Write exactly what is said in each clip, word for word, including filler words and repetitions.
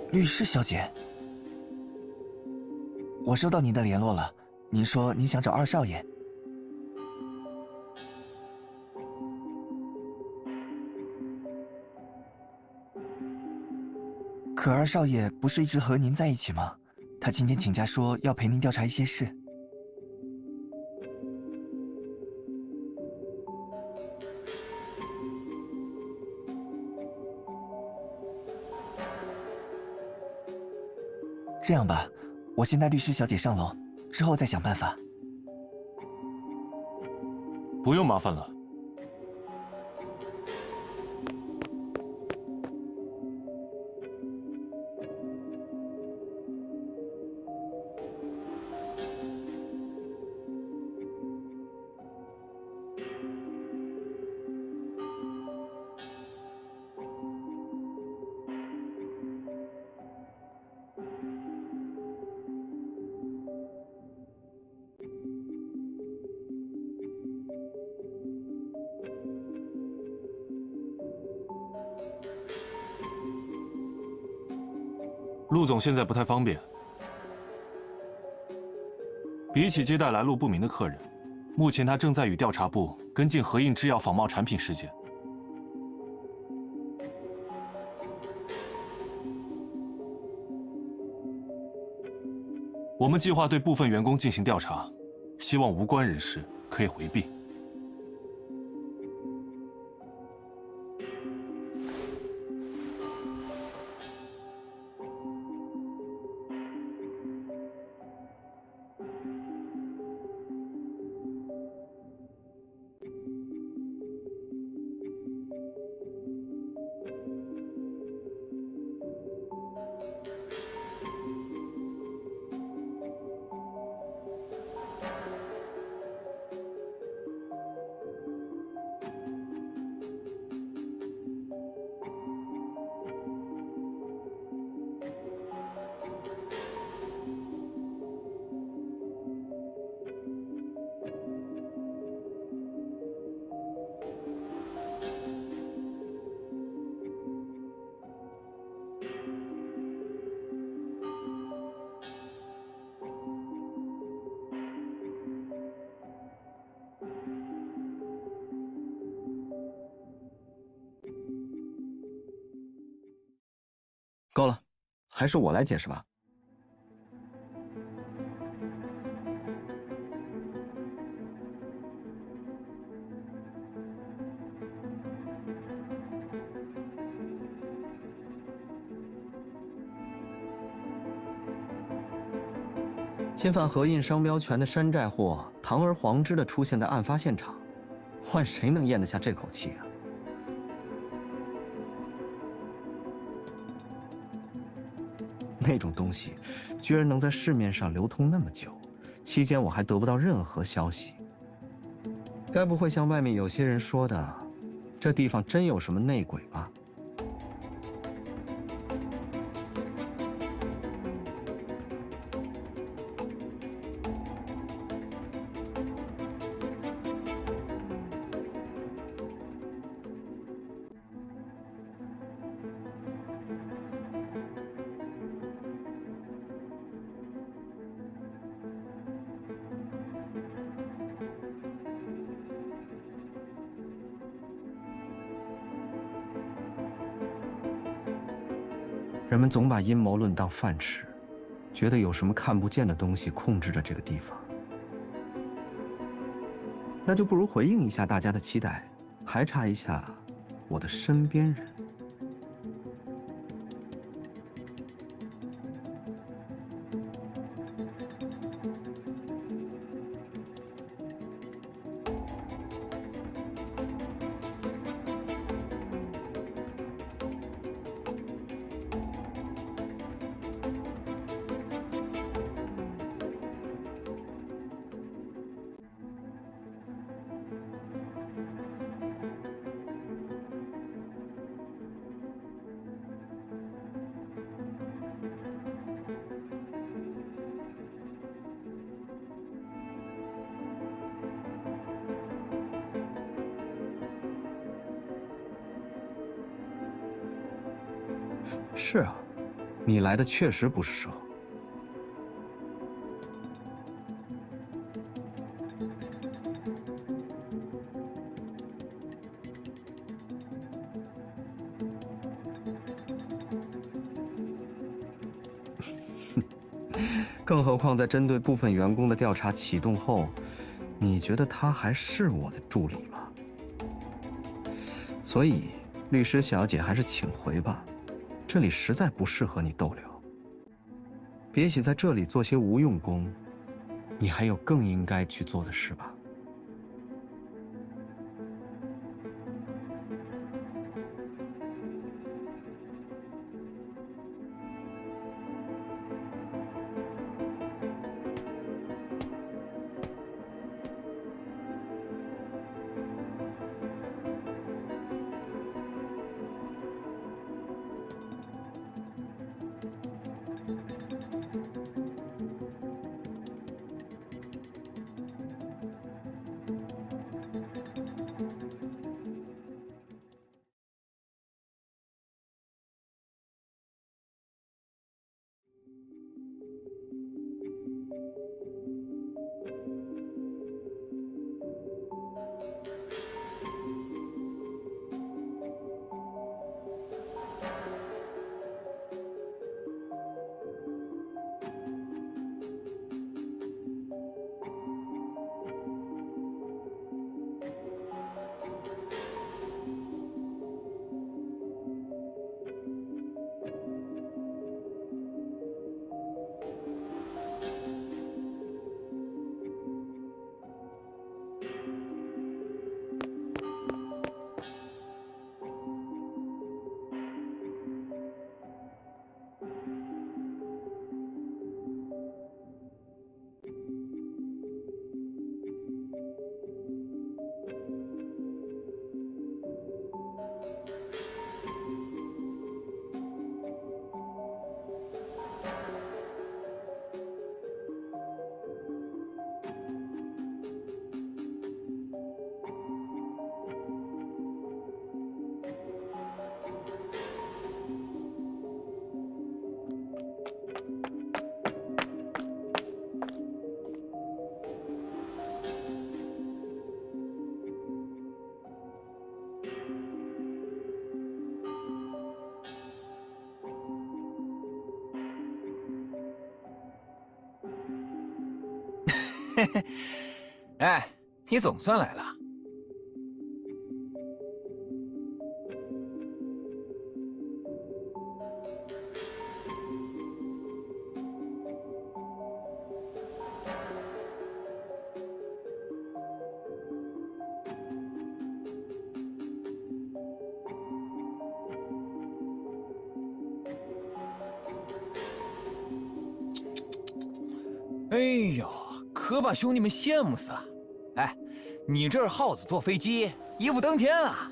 律师小姐，我收到您的联络了。您说您想找二少爷。可二少爷不是一直和您在一起吗？他今天请假说要陪您调查一些事。这样吧，我先带律师小姐上楼，之后再想办法。 不用麻烦了。陆总现在不太方便。比起接待来路不明的客人，目前他正在与调查部跟进合印制药仿冒产品事件。我们计划对部分员工进行调查，希望无关人士可以回避。 够了，还是我来解释吧。侵犯合印商标权的山寨货，堂而皇之的出现在案发现场，换谁能咽得下这口气啊？ 那种东西，居然能在市面上流通那么久，期间我还得不到任何消息。该不会像外面有些人说的，这地方真有什么内鬼吧？人们总把阴谋论当饭吃，觉得有什么看不见的东西控制着这个地方。那就不如回应一下大家的期待，排查一下我的身边人。是啊， 你来的确实不是时候。更何况，在针对部分员工的调查启动后，你觉得他还是我的助理吗？所以，律师小姐还是请回吧，这里实在不适合你逗留。比起在这里做些无用功，你还有更应该去做的事吧。 嘿嘿，哎，你总算来了。哎呦，可把兄弟们羡慕死了！哎，你这是耗子坐飞机，一步登天啊！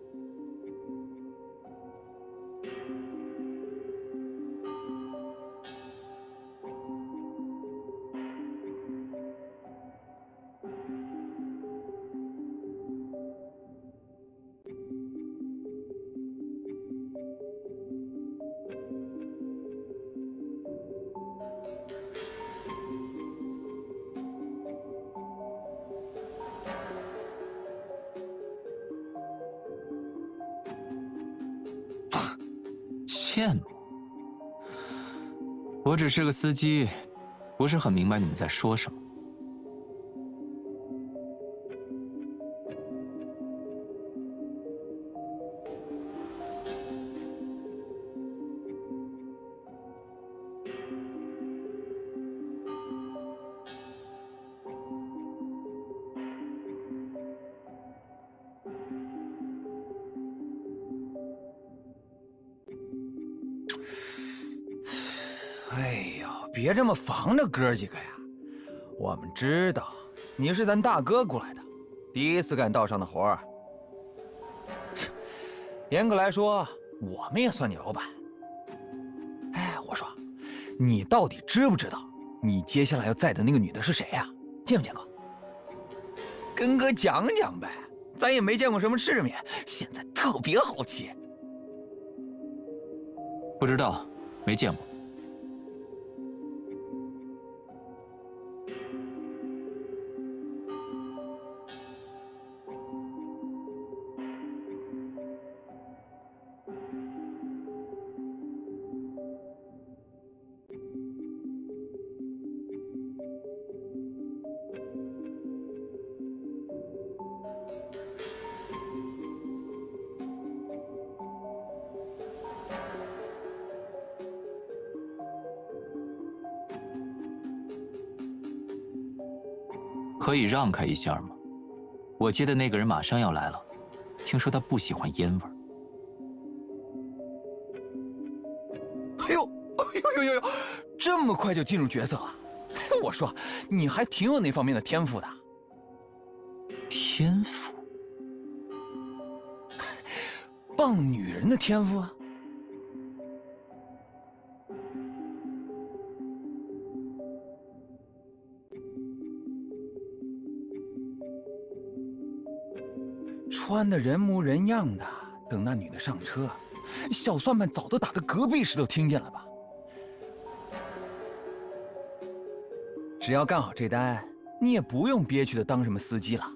羡慕？我只是个司机，不是很明白你们在说什么。 哎呦，别这么防着哥几个呀！我们知道你是咱大哥雇来的，第一次干道上的活儿。严格来说，我们也算你老板。哎，我说，你到底知不知道，你接下来要载的那个女的是谁呀？见没见过？跟哥讲讲呗，咱也没见过什么世面，现在特别好奇。 不知道， 没见过。可以让开一下吗？我接的那个人马上要来了，听说他不喜欢烟味儿。 哎呦，哎呦呦呦呦，这么快就进入角色了？我说，你还挺有那方面的天赋的。 天赋？ 傍女人的天赋啊！穿的人模人样的，等那女的上车，小算盘早都打得隔壁室都听见了吧？只要干好这单，你也不用憋屈的当什么司机了。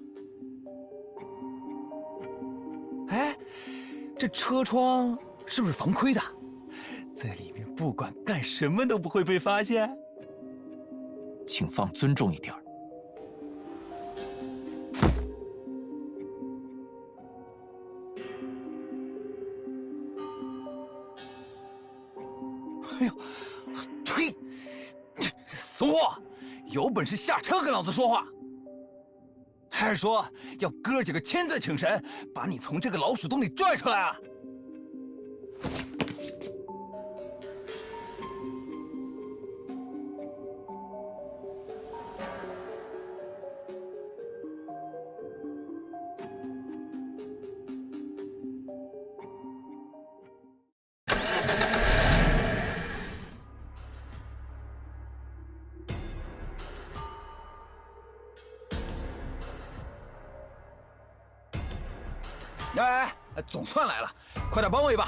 哎，这车窗是不是防窥的？在里面不管干什么都不会被发现。 请放尊重一点。 哎呦，呸！怂货，有本事下车跟老子说话！还是说要哥几个亲自请神，把你从这个老鼠洞里拽出来啊？哎哎，总算来了，快点帮我一把！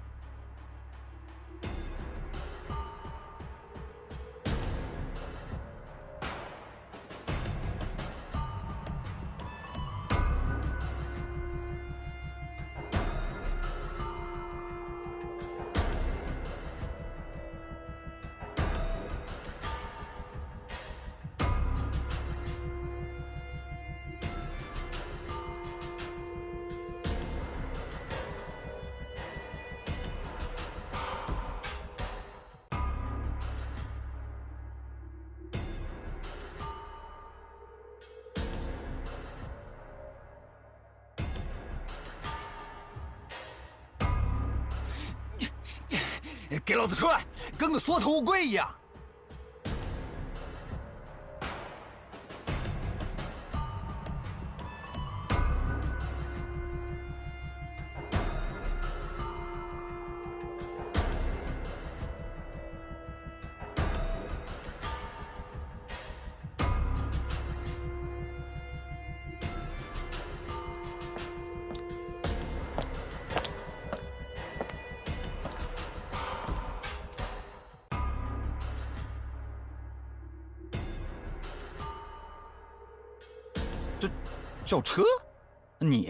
给老子出来，跟个缩头乌龟一样！这叫车？你？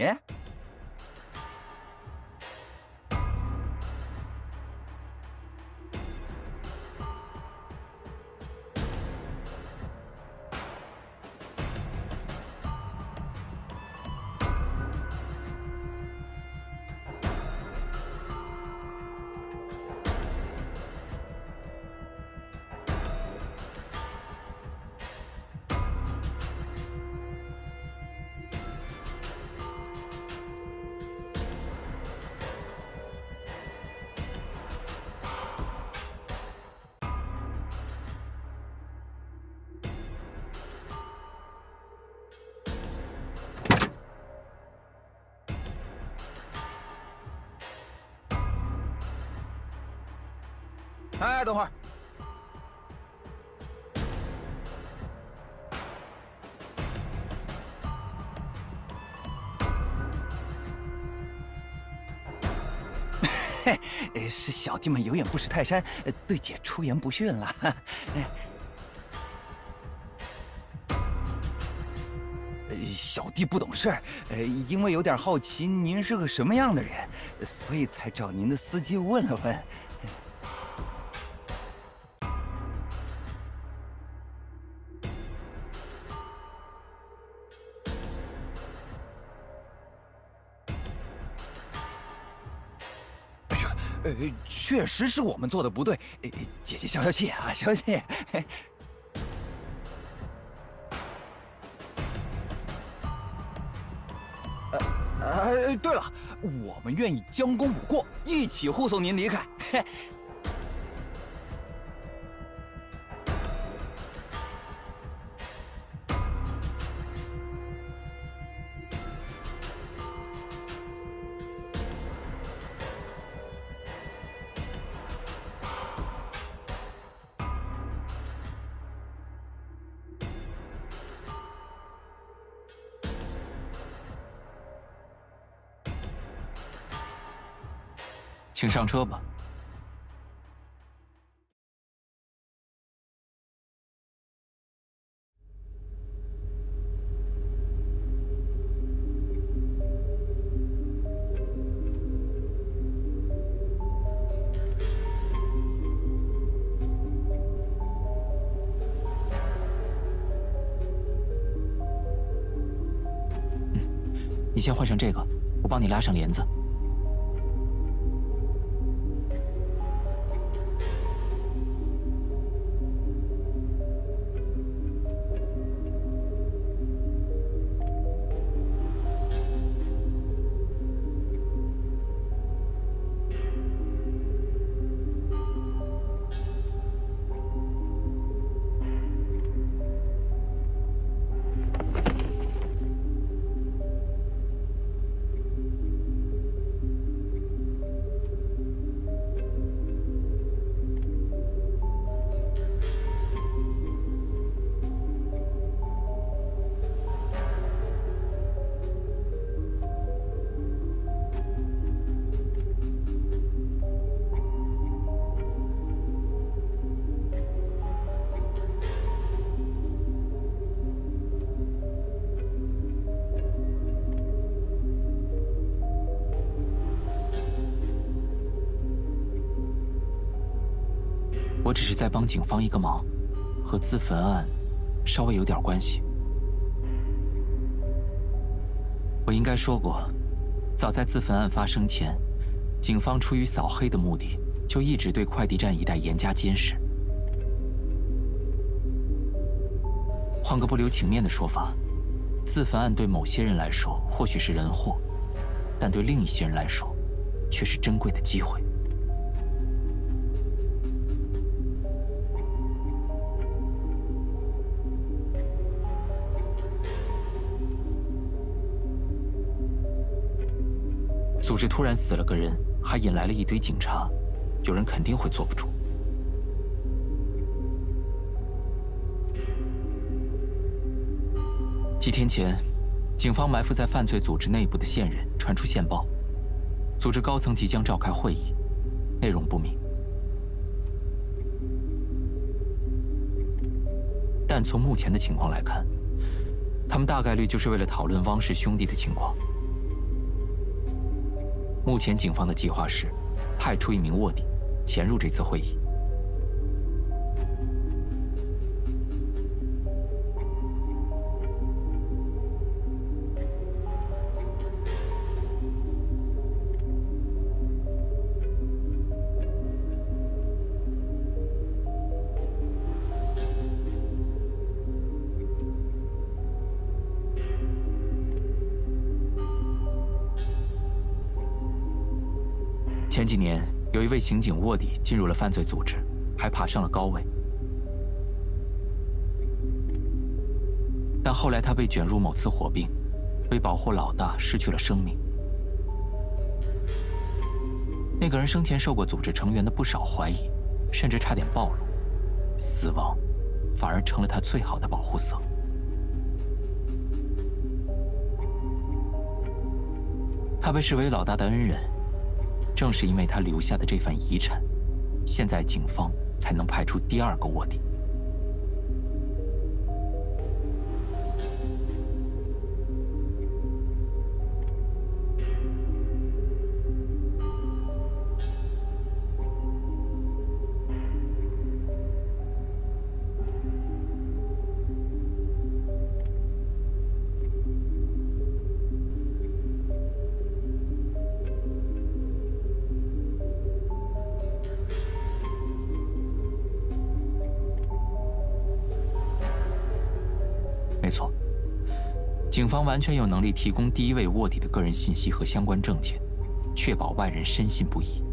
哎，等会儿。 嘿，是小弟们有眼不识泰山，对姐出言不逊了。小弟不懂事儿，呃，因为有点好奇您是个什么样的人，所以才找您的司机问了问。呃，确实是我们做的不对，呃，姐姐消消气啊，消消气。呃呃，对了，我们愿意将功补过，一起护送您离开。嘿。 请上车吧。嗯，你先换上这个，我帮你拉上帘子。 我只是在帮警方一个忙，和自焚案稍微有点关系。我应该说过，早在自焚案发生前，警方出于扫黑的目的，就一直对快递站一带严加监视。换个不留情面的说法，自焚案对某些人来说或许是人祸，但对另一些人来说，却是珍贵的机会。 组织突然死了个人，还引来了一堆警察，有人肯定会坐不住。几天前，警方埋伏在犯罪组织内部的线人传出线报，组织高层即将召开会议，内容不明。但从目前的情况来看，他们大概率就是为了讨论汪氏兄弟的情况。 目前警方的计划是，派出一名卧底，潜入这次会议。前几年，有一位刑警卧底进入了犯罪组织，还爬上了高位。但后来他被卷入某次火并，为保护老大失去了生命。那个人生前受过组织成员的不少怀疑，甚至差点暴露，死亡反而成了他最好的保护色。他被视为老大的恩人。 正是因为他留下的这番遗产，现在警方才能派出第二个卧底。没错，警方完全有能力提供第一位卧底的个人信息和相关证件，确保外人深信不疑。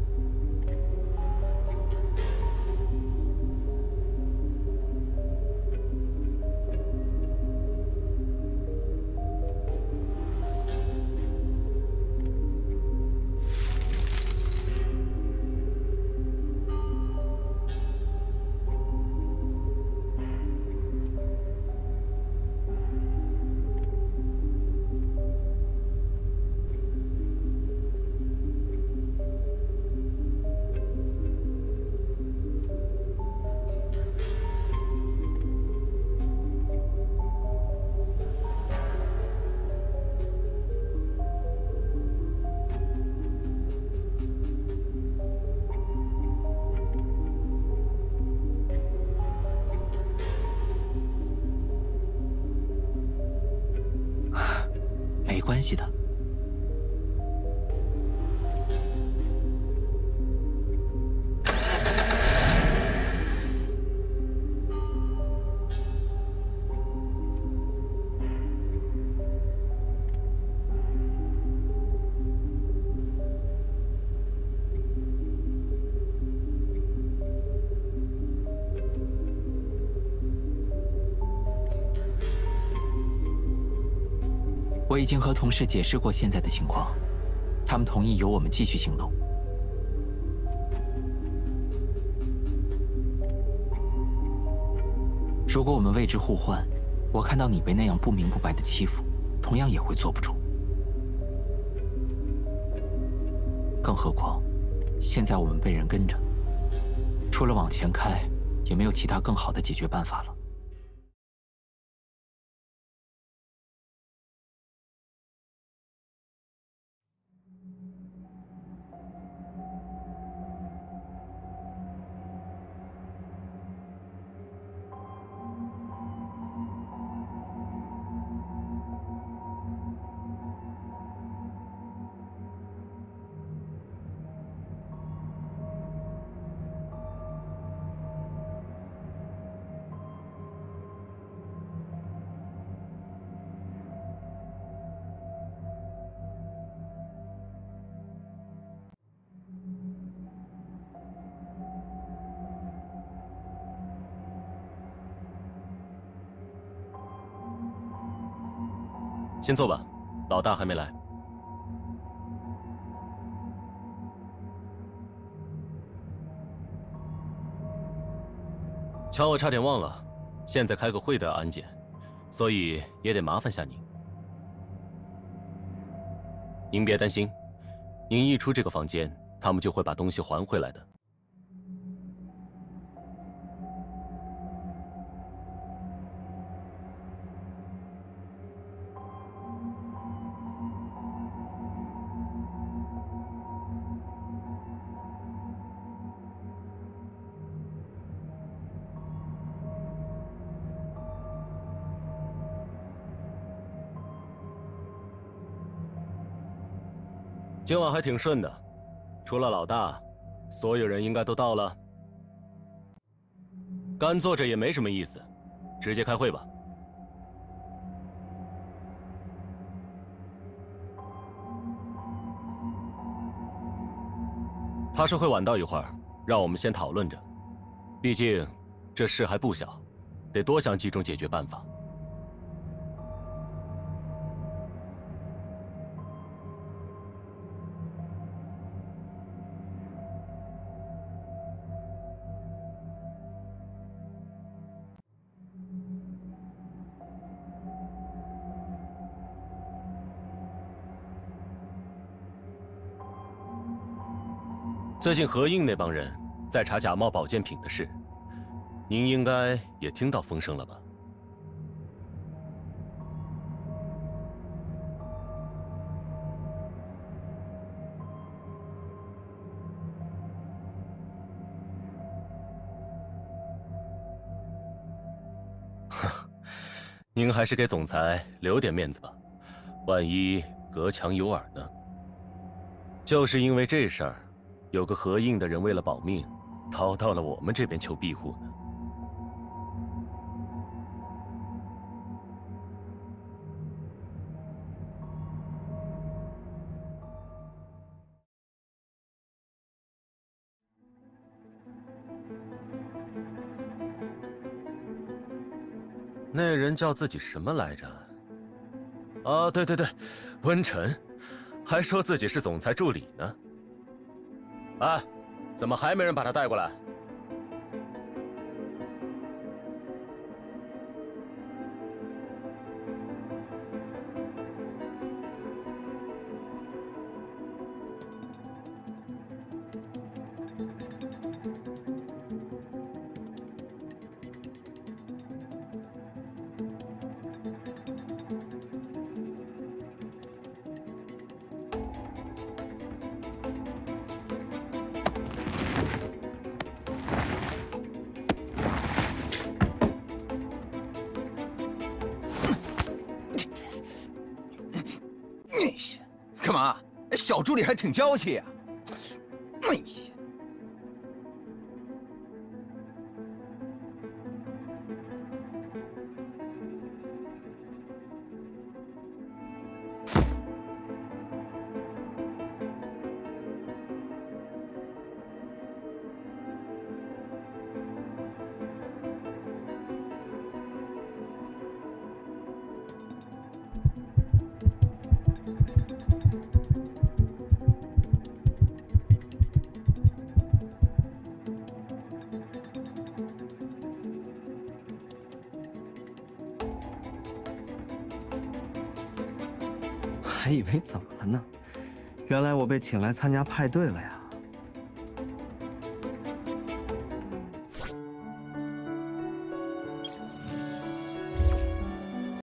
没关系的。我已经和同事解释过现在的情况，他们同意由我们继续行动。如果我们位置互换，我看到你被那样不明不白的欺负，同样也会坐不住。更何况，现在我们被人跟着，除了往前开，也没有其他更好的解决办法了。 先坐吧，老大还没来。瞧，我差点忘了，现在开个会都要安检，所以也得麻烦下您。您别担心，您一出这个房间，他们就会把东西还回来的。今晚还挺顺的，除了老大，所有人应该都到了。干坐着也没什么意思，直接开会吧。他说会晚到一会儿，让我们先讨论着。毕竟这事还不小，得多想几种解决办法。 最近何应那帮人在查假冒保健品的事，您应该也听到风声了吧？您还是给总裁留点面子吧，万一隔墙有耳呢？就是因为这事儿，有个何应的人为了保命，逃到了我们这边求庇护呢。那人叫自己什么来着？啊，对对对，温晨，还说自己是总裁助理呢。哎，怎么还没人把他带过来？ 干嘛？小助理还挺娇气呀！哎呀， 还以为怎么了呢？原来我被请来参加派对了呀！